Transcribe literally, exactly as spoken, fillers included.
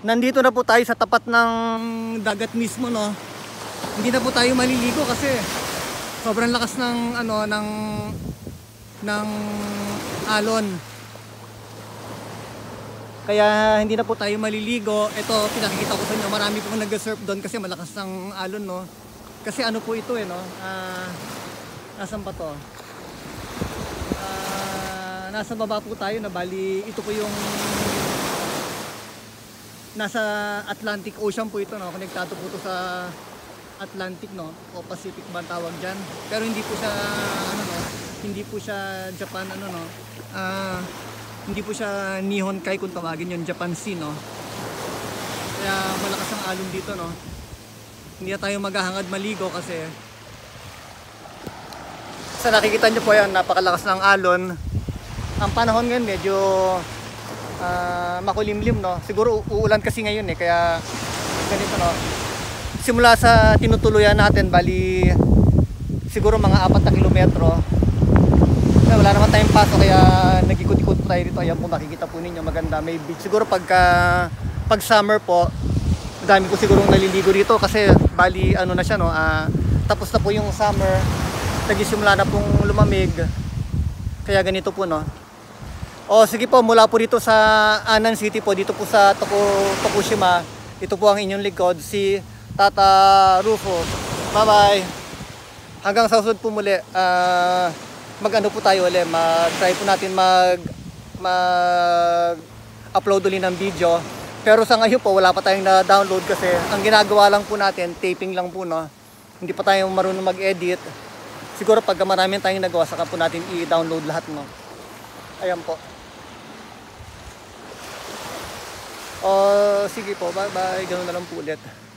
Nandito na po tayo sa tapat ng dagat mismo, no. Hindi na po tayo maliligo kasi sobrang lakas ng ano ng ng alon. Kaya hindi na po tayo maliligo. Ito pinakikita ko sa inyo, marami pong nag-surf doon kasi malakas ng alon, no. Kasi ano po ito eh, no. Ah, nasan pa to? Ah, nasa baba po tayo na bali ito po yung nasa Atlantic Ocean po ito, no. Konektado po ito sa Atlantic, no, o Pacific ba ang tawag dyan. Pero hindi po siya ano, no, hindi po siya Japan ano, no. Ah, hindi po siya Nihon Kai kung tawagin yung Japan Sea, no. Kaya malakas ang alon dito, no. Hindi na tayo maghahangad maligo kasi sa nakikita nyo po yan, napakalakas ng alon. Ang panahon ngayon medyo Uh, makulimlim, no. Siguro uulan kasi ngayon eh, kaya ganito, no. Simula sa tinutuluyan natin, bali siguro mga apat na kilometro. Kaya wala naman tayong paso, kaya nag-ikot-ikot tayo dito. Ayan po, makikita po ninyo, maganda, may beach. Siguro pagka pag summer po, dami ko siguro naliligo dito kasi bali ano na siya, no. Uh, tapos na po yung summer, nagsisimula na pong lumamig. Kaya ganito po, no. O sige po, mula po dito sa Anan City po, dito po sa Toku, Tokushima, ito po ang inyong likod, si Tata Rufo. Bye bye. Hanggang sa susunod po muli, uh, mag ano po tayo ulit, mag try po natin mag mag upload ulit ng video. Pero sa ngayon po wala pa tayong na download kasi ang ginagawa lang po natin, taping lang po, no. Hindi pa tayo marunong mag edit. Siguro pag marami tayong nagawa, saka po natin i-download lahat, no. Ayan po. O sige po, bye bye, ganoon na lang po ulit.